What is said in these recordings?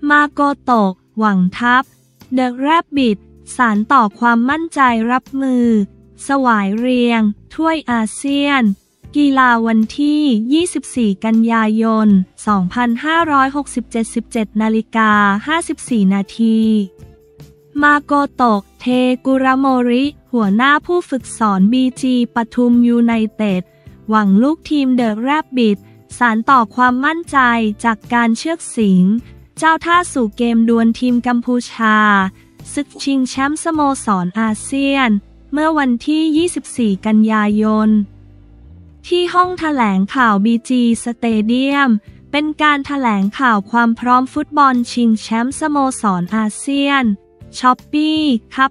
มาโกโตะหวังทัพเดอะแรบบิทสานต่อความมั่นใจรับมือสวายเรียงถ้วยอาเซียนกีฬาวันที่ 24 กันยายน 2567 17:54 นาทีมาโกโตะเทกุระโมริหัวหน้าผู้ฝึกสอน BG ปทุมยูไนเต็ดหวังลูกทีมเดอะแรบบิทสานต่อความมั่นใจจากการเชือกสิงเจ้าท่าสู่เกมดวลทีมกัมพูชาศึกชิงแชมป์สโมสรอาเซียนเมื่อวันที่ 24 กันยายนที่ห้องแถลงข่าว BG สเตเดียมเป็นการแถลงข่าวความพร้อมฟุตบอลชิงแชมป์สโมสรอาเซียนช้อปปี้คัพ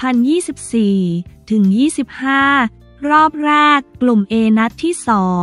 2024-25 รอบแรกกลุ่ม A นัดที่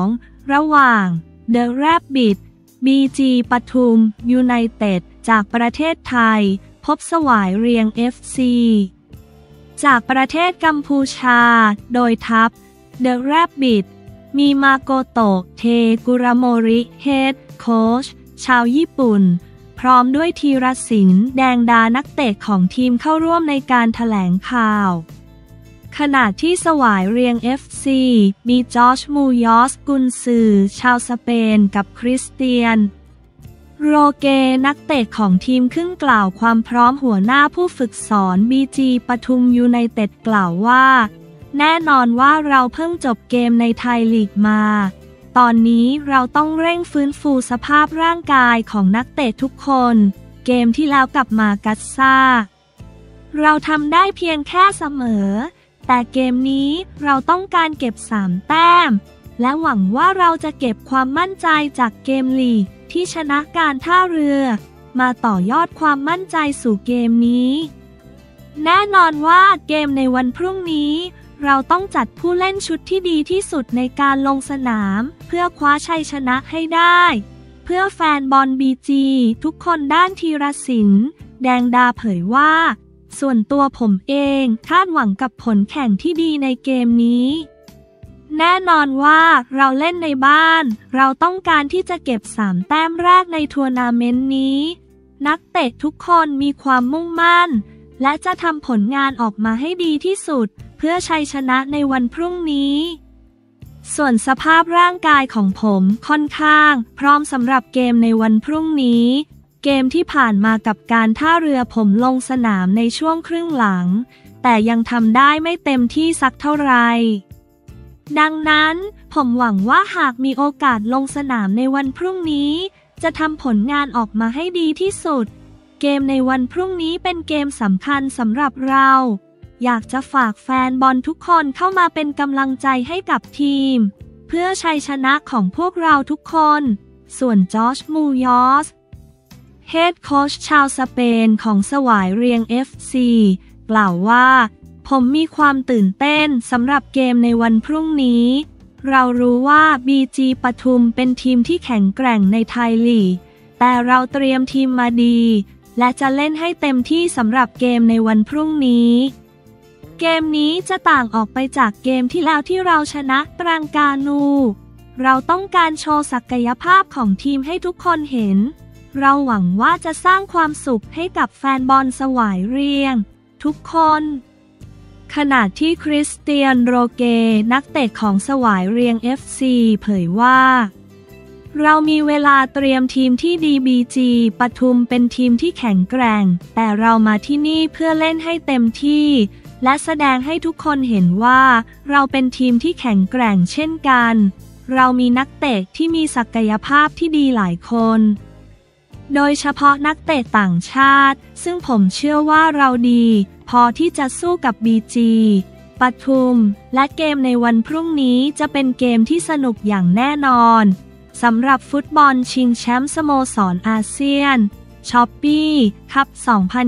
2 ระหว่าง The Rabbit BG ปทุมยูไนเต็ดจากประเทศไทยพบสวายเรียง FC จากประเทศกัมพูชาโดยทัพ The Rabbit มีมาโกโตะเทกุระโมริเฮดโค้ชชาวญี่ปุ่นพร้อมด้วยธีรศิลป์แดงดานักเตะของทีมเข้าร่วมในการแถลงข่าวขณะที่สวายเรียง FC มีจอร์จมูยอสกุนซือชาวสเปนกับคริสเตียนโรเกนักเตะของทีมขึ้นกล่าวความพร้อมหัวหน้าผู้ฝึกสอน BG ปทุมยูไนเต็ดกล่าวว่าแน่นอนว่าเราเพิ่งจบเกมในไทยลีกมาตอนนี้เราต้องเร่งฟื้นฟูสภาพร่างกายของนักเตะทุกคนเกมที่แล้วกลับมากัสซ่าเราทำได้เพียงแค่เสมอแต่เกมนี้เราต้องการเก็บ3 แต้มและหวังว่าเราจะเก็บความมั่นใจจากเกมลีกที่ชนะการท่าเรือมาต่อยอดความมั่นใจสู่เกมนี้แน่นอนว่าเกมในวันพรุ่งนี้เราต้องจัดผู้เล่นชุดที่ดีที่สุดในการลงสนามเพื่อคว้าชัยชนะให้ได้เพื่อแฟนบอล BG ทุกคนด้านธีรศิลป์แดงดาเผยว่าส่วนตัวผมเองคาดหวังกับผลแข่งที่ดีในเกมนี้แน่นอนว่าเราเล่นในบ้านเราต้องการที่จะเก็บ3 แต้มแรกในทัวร์นาเมนต์นี้นักเตะทุกคนมีความมุ่งมั่นและจะทำผลงานออกมาให้ดีที่สุดเพื่อชัยชนะในวันพรุ่งนี้ส่วนสภาพร่างกายของผมค่อนข้างพร้อมสำหรับเกมในวันพรุ่งนี้เกมที่ผ่านมากับการท่าเรือผมลงสนามในช่วงครึ่งหลังแต่ยังทำได้ไม่เต็มที่สักเท่าไหร่ดังนั้นผมหวังว่าหากมีโอกาสลงสนามในวันพรุ่งนี้จะทำผลงานออกมาให้ดีที่สุดเกมในวันพรุ่งนี้เป็นเกมสำคัญสำหรับเราอยากจะฝากแฟนบอลทุกคนเข้ามาเป็นกำลังใจให้กับทีมเพื่อชัยชนะของพวกเราทุกคนส่วนจอร์จมูยอสเฮดโค้ชชาวสเปนของสวายเรียง FC กล่าวว่าผมมีความตื่นเต้นสำหรับเกมในวันพรุ่งนี้เรารู้ว่า BG ปทุมเป็นทีมที่แข็งแกร่งในไทยลีกแต่เราเตรียมทีมมาดีและจะเล่นให้เต็มที่สำหรับเกมในวันพรุ่งนี้เกมนี้จะต่างออกไปจากเกมที่แล้วที่เราชนะตรังกานูเราต้องการโชว์ศักยภาพของทีมให้ทุกคนเห็นเราหวังว่าจะสร้างความสุขให้กับแฟนบอลสวายเรียงทุกคนขณะที่คริสเตียนโรเกนักเตะของสวายเรียง FC เผยว่าเรามีเวลาเตรียมทีมที่ดี BG ปทุมเป็นทีมที่แข็งแกร่งแต่เรามาที่นี่เพื่อเล่นให้เต็มที่และแสดงให้ทุกคนเห็นว่าเราเป็นทีมที่แข็งแกร่งเช่นกันเรามีนักเตะที่มีศักยภาพที่ดีหลายคนโดยเฉพาะนักเตะต่างชาติซึ่งผมเชื่อว่าเราดีพอที่จะสู้กับ BG ปทุมและเกมในวันพรุ่งนี้จะเป็นเกมที่สนุกอย่างแน่นอนสำหรับฟุตบอลชิงแชมป์สโมสรอาเซียนช้อปปี้คัพ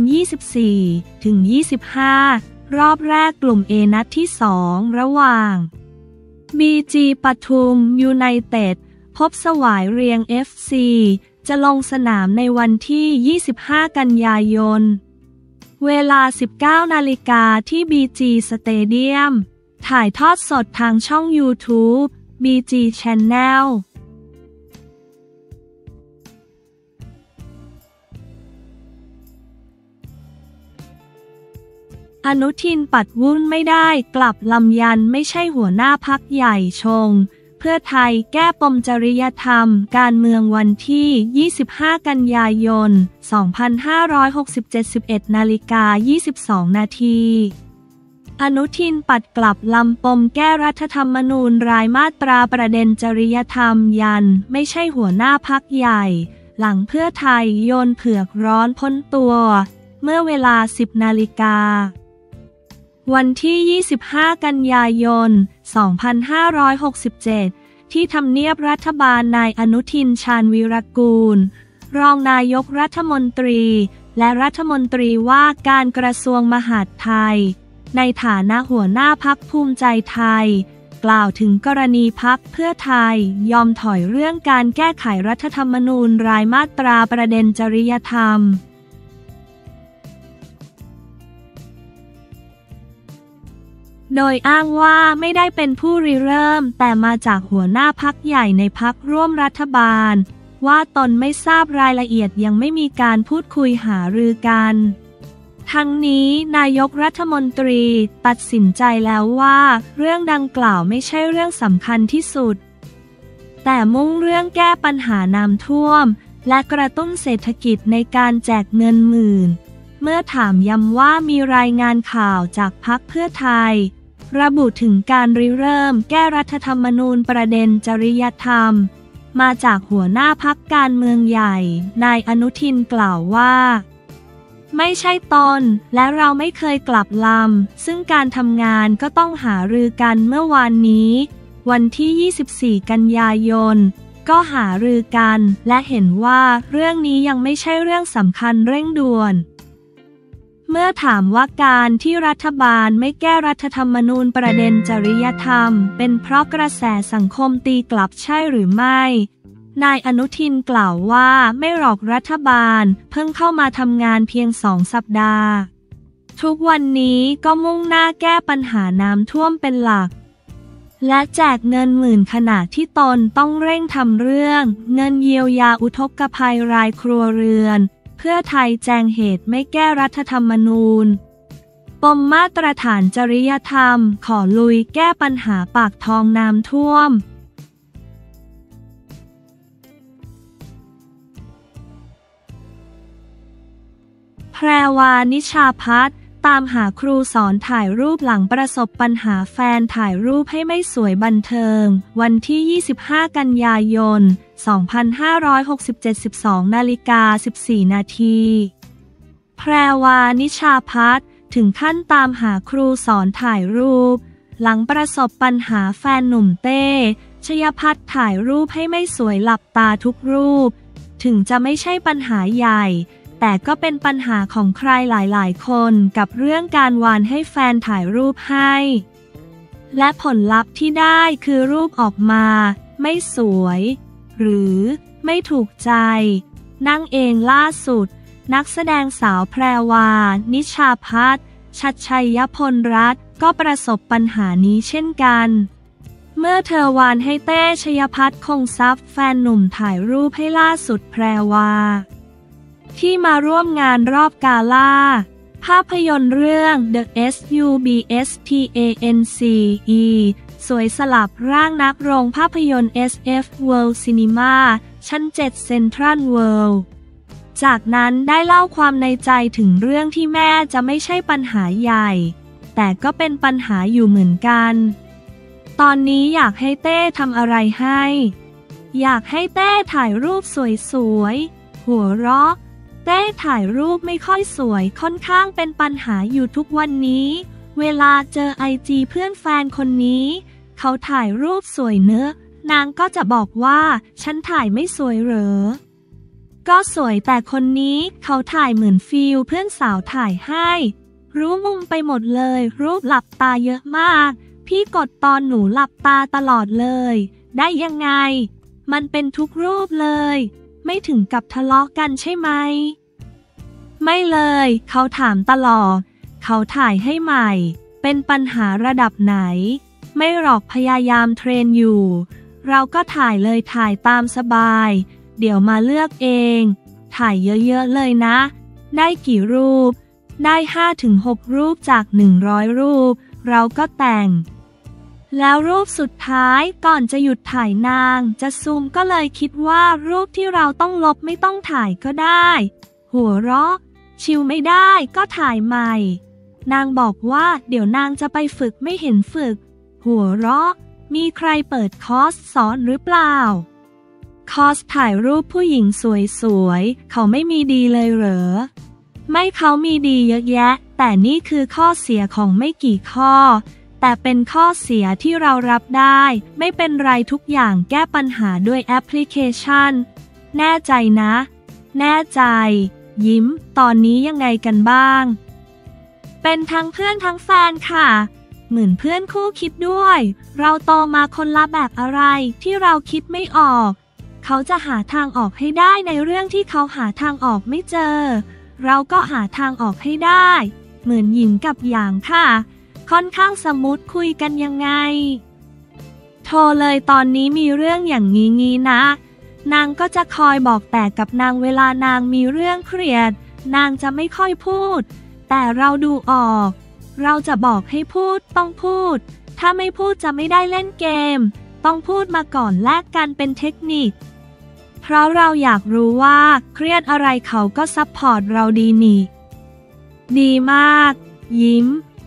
2024-25 รอบแรกกลุ่ม A นัดที่ 2 ระหว่าง BG ปทุมยูไนเต็ดพบสวายเรียง FC จะลงสนามในวันที่ 25 กันยายนเวลา 19 นาฬิกาที่ BG สเตเดียมถ่ายทอดสดทางช่อง YouTube BG Channel อนุทินปัดวุ่นไม่ได้กลับลำยันไม่ใช่หัวหน้าพรรคใหญ่ชงเพื่อไทยแก้ปมจริยธรรมการเมืองวันที่ 25 กันยายน 2567 11:22 นาทีอนุทินปัดกลับลำปมแก้รัฐธรรมนูญรายมาตราประเด็นจริยธรรมยันไม่ใช่หัวหน้าพรรคใหญ่หลังเพื่อไทยโยนเผือกร้อนพ้นตัวเมื่อเวลา 10 นาฬิกาวันที่ 25 กันยายน 2567 ที่ทำเนียบรัฐบาลนายอนุทินชาญวีรกูลรองนายกรัฐมนตรีและรัฐมนตรีว่าการกระทรวงมหาดไทยในฐานะหัวหน้าพรรคภูมิใจไทยกล่าวถึงกรณีพรรคเพื่อไทยยอมถอยเรื่องการแก้ไขรัฐธรรมนูญรายมาตราประเด็นจริยธรรมโดยอ้างว่าไม่ได้เป็นผู้ริเริ่มแต่มาจากหัวหน้าพรรคใหญ่ในพรรคร่วมรัฐบาลว่าตนไม่ทราบรายละเอียดยังไม่มีการพูดคุยหารือกันทั้งนี้นายกรัฐมนตรีตัดสินใจแล้วว่าเรื่องดังกล่าวไม่ใช่เรื่องสำคัญที่สุดแต่มุ่งเรื่องแก้ปัญหาน้ำท่วมและกระตุ้นเศรษฐกิจในการแจกเงินหมื่นเมื่อถามย้ำว่ามีรายงานข่าวจากพรรคเพื่อไทยระบุถึงการริเริ่มแก้รัฐธรรมนูญประเด็นจริยธรรมมาจากหัวหน้าพรรคการเมืองใหญ่นายอนุทินกล่าวว่าไม่ใช่ตนและเราไม่เคยกลับลำซึ่งการทำงานก็ต้องหารือกันเมื่อวานนี้วันที่ 24 กันยายนก็หารือกันและเห็นว่าเรื่องนี้ยังไม่ใช่เรื่องสำคัญเร่งด่วนเมื่อถามว่าการที่รัฐบาลไม่แก้รัฐธรรมนูญประเด็นจริยธรรมเป็นเพราะกระแสสังคมตีกลับใช่หรือไม่นายอนุทินกล่าวว่าไม่หรอกรัฐบาลเพิ่งเข้ามาทำงานเพียง2 สัปดาห์ทุกวันนี้ก็มุ่งหน้าแก้ปัญหาน้ำท่วมเป็นหลักและแจกเงินหมื่นขณะที่ตนต้องเร่งทำเรื่องเงินเยียวยาอุทกภัยรายครัวเรือนเพื่อไทยแจงเหตุไม่แก้รัฐธรรมนูญปมมาตรฐานจริยธรรมขอลุยแก้ปัญหาปากท้องน้ำท่วมแพรวา นิชาภัทรตามหาครูสอนถ่ายรูปหลังประสบปัญหาแฟนถ่ายรูปให้ไม่สวยบันเทิงวันที่ 25 กันยายน 2567 12:14 นาทีแพรวา นิชาภัทรถึงขั้นตามหาครูสอนถ่ายรูปหลังประสบปัญหาแฟนหนุ่มเต้ชยภัทรถ่ายรูปให้ไม่สวยหลับตาทุกรูปถึงจะไม่ใช่ปัญหาใหญ่แต่ก็เป็นปัญหาของใครหลายๆคนกับเรื่องการวานให้แฟนถ่ายรูปให้และผลลัพธ์ที่ได้คือรูปออกมาไม่สวยหรือไม่ถูกใจนั่งเองล่าสุดนักแสดงสาวแพรวา นิชาภัทร ชัชชัยพลรัตน์ก็ประสบปัญหานี้เช่นกันเมื่อเธอวานให้เต้ชยภัทรคงทรัพย์แฟนหนุ่มถ่ายรูปให้ล่าสุดแพรวาที่มาร่วมงานรอบกาล่าภาพยนตร์เรื่อง The SUBSTANCE สวยสลับร่างนักโรงภาพยนตร์ SF World Cinema ชั้น 7 Central World จากนั้นได้เล่าความในใจถึงเรื่องที่แม่จะไม่ใช่ปัญหาใหญ่แต่ก็เป็นปัญหาอยู่เหมือนกันตอนนี้อยากให้เต้ทำอะไรให้อยากให้เต้ถ่ายรูปสวยๆหัวเราะเต้ถ่ายรูปไม่ค่อยสวยค่อนข้างเป็นปัญหาอยู่ทุกวันนี้เวลาเจอIGเพื่อนแฟนคนนี้เขาถ่ายรูปสวยเนอะนางก็จะบอกว่าฉันถ่ายไม่สวยเหรอก็สวยแต่คนนี้เขาถ่ายเหมือนฟิลเพื่อนสาวถ่ายให้รู้มุมไปหมดเลยรูปหลับตาเยอะมากพี่กดตอนหนูหลับตาตลอดเลยได้ยังไงมันเป็นทุกรูปเลยไม่ถึงกับทะเลาะกันใช่ไหมไม่เลยเขาถามตลอดเขาถ่ายให้ใหม่เป็นปัญหาระดับไหนไม่หรอกพยายามเทรนอยู่เราก็ถ่ายเลยถ่ายตามสบายเดี๋ยวมาเลือกเองถ่ายเยอะๆเลยนะได้กี่รูปได้ 5-6 รูปจาก 100 รูปเราก็แต่งแล้วรูปสุดท้ายก่อนจะหยุดถ่ายนางจะซูมก็เลยคิดว่ารูปที่เราต้องลบไม่ต้องถ่ายก็ได้หัวเราะชิวไม่ได้ก็ถ่ายใหม่นางบอกว่าเดี๋ยวนางจะไปฝึกไม่เห็นฝึกหัวเราะมีใครเปิดคอร์สสอนหรือเปล่าคอร์สถ่ายรูปผู้หญิงสวยๆเขาไม่มีดีเลยเหรอไม่เขามีดีเยอะแยะแต่นี่คือข้อเสียของไม่กี่ข้อแต่เป็นข้อเสียที่เรารับได้ไม่เป็นไรทุกอย่างแก้ปัญหาด้วยแอปพลิเคชันแน่ใจนะแน่ใจยิ้มตอนนี้ยังไงกันบ้างเป็นทั้งเพื่อนทั้งแฟนค่ะเหมือนเพื่อนคู่คิดด้วยเราโตมาคนละแบบอะไรที่เราคิดไม่ออกเขาจะหาทางออกให้ได้ในเรื่องที่เขาหาทางออกไม่เจอเราก็หาทางออกให้ได้เหมือนหญิงกับหยางค่ะค่อนข้างสมูทคุยกันยังไงโทรเลยตอนนี้มีเรื่องอย่างงี้นะนางก็จะคอยบอกแต่กับนางเวลานางมีเรื่องเครียดนางจะไม่ค่อยพูดแต่เราดูออกเราจะบอกให้พูดต้องพูดถ้าไม่พูดจะไม่ได้เล่นเกมต้องพูดมาก่อนแลกกันเป็นเทคนิคเพราะเราอยากรู้ว่าเครียดอะไรเขาก็ซัพพอร์ตเราดีนี่ดีมากยิ้ม